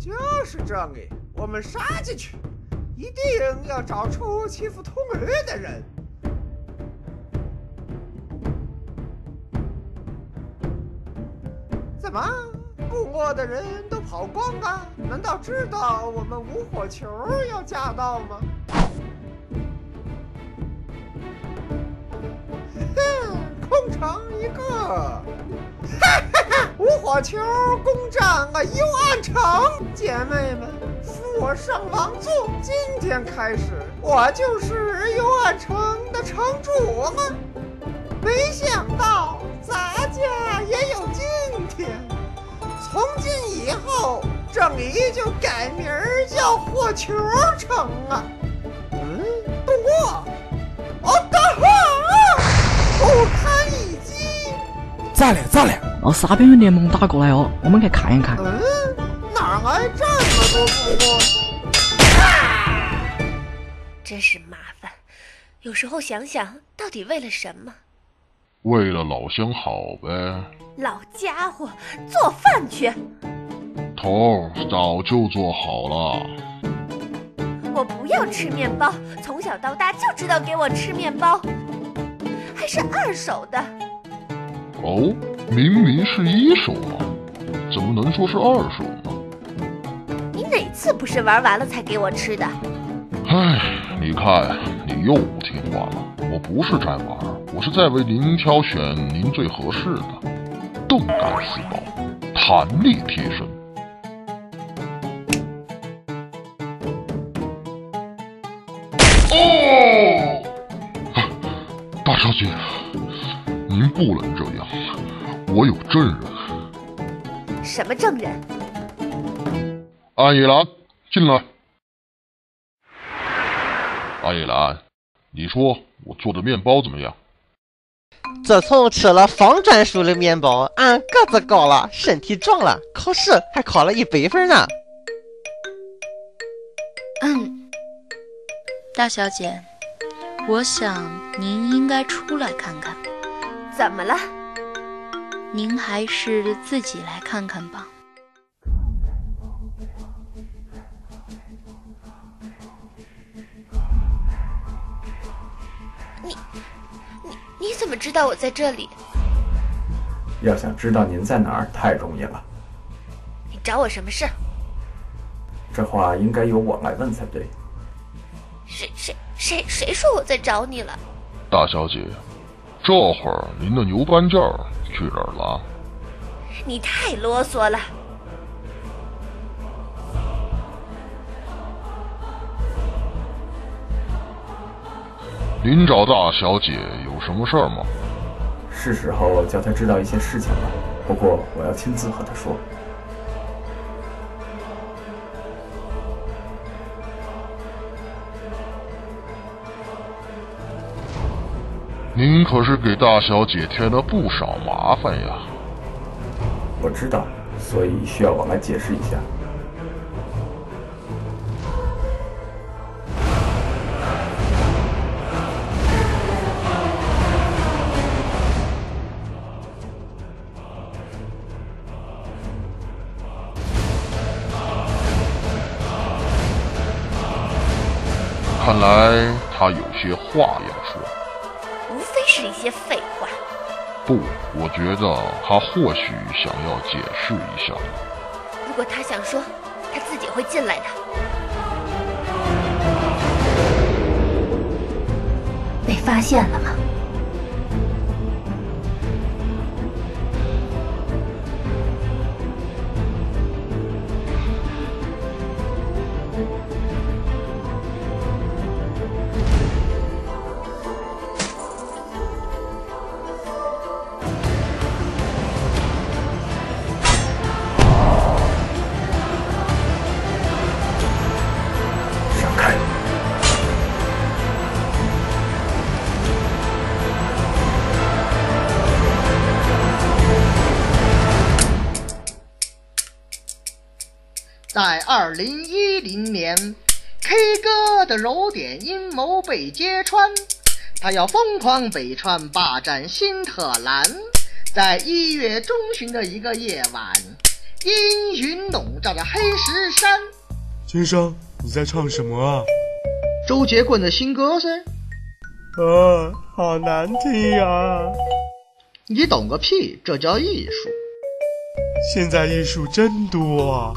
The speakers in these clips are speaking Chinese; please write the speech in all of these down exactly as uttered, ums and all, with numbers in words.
就是正义，我们杀进去，一定要找出欺负通驴的人。怎么，部落的人都跑光了？难道知道我们无火球要驾到吗？哼，空城一个。哈哈哈！无火球攻占了幽暗城，姐妹们，扶我上王座！今天开始，我就是幽暗城的城主了。没想到咱家也有今天。从今以后，这里就改名叫火球城了。嗯，不过，哦的哈，不堪一击！ 咋了咋了？ 哦，沙边有联盟打过来哦，我们来看一看。 嗯，哪来这么多部落？啊！ 真是麻烦，有时候想想，到底为了什么？ 为了老相好呗。 老家伙，做饭去。 头早就做好了。 我不要吃面包，从小到大就知道给我吃面包，还是二手的。 哦，明明是一手嘛，怎么能说是二手呢？ 你哪次不是玩完了才给我吃的？ 唉，你看，你又不听话了。我不是在玩，我是在为您挑选您最合适的。动感四宝，弹力贴身。哦，大小姐，您不能这样，我有证人。 什么证人？ 安野兰，进来。安野兰，你说我做的面包怎么样？ 自从吃了方战术的面包，俺个子高了，身体壮了，考试还考了一百分呢。 嗯，大小姐，我想您应该出来看看。 怎么了？ 您还是自己来看看吧。 你你你怎么知道我在这里？ 要想知道您在哪儿，太容易了。 你找我什么事？ 这话应该由我来问才对。 谁谁谁谁说我在找你了？ 大小姐，这会儿您的牛搬件去哪儿了？ 你太啰嗦了。 您找大小姐有什么事儿吗？ 是时候叫她知道一些事情了，不过我要亲自和她说。 您可是给大小姐添了不少麻烦呀。 我知道，所以需要我来解释一下。 看来他有些话要说。 无非是一些废话。 不，我觉得他或许想要解释一下。 如果他想说，他自己会进来的。被发现了吗？ 在二零一零年 ，K 哥的揉点阴谋被揭穿，他要疯狂北川霸占新特兰。在一月中旬的一个夜晚阴云笼罩着黑石山。 先生，你在唱什么啊？ 周杰棍的新歌噻。 啊，好难听呀！ 你懂个屁，这叫艺术。 现在艺术真多啊。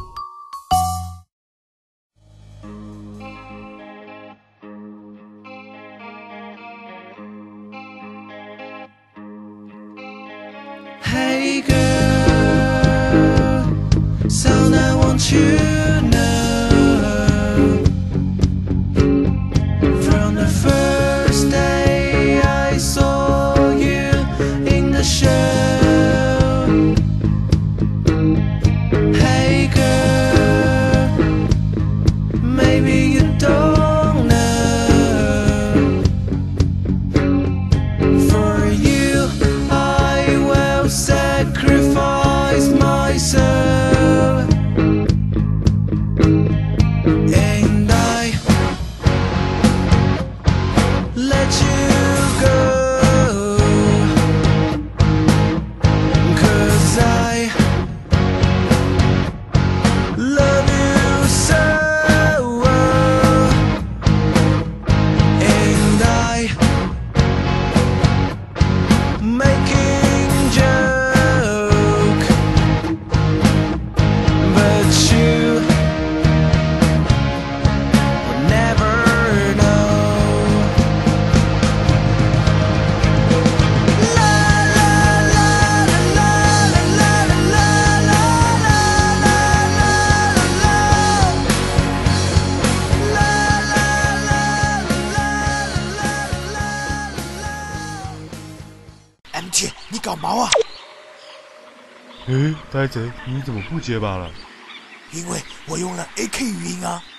Hey girl, sound I want you know. From the first day I saw you in the show. Hey girl, maybe you don't know. For you I will sacrifice myself, and I let you go, 'cause I love you so, and I making joke, but you would never know. La la la la la la la la la la M T， 你搞毛啊？ 诶，呆贼，你怎么不结巴了？ 因为我用了 A K 语音啊。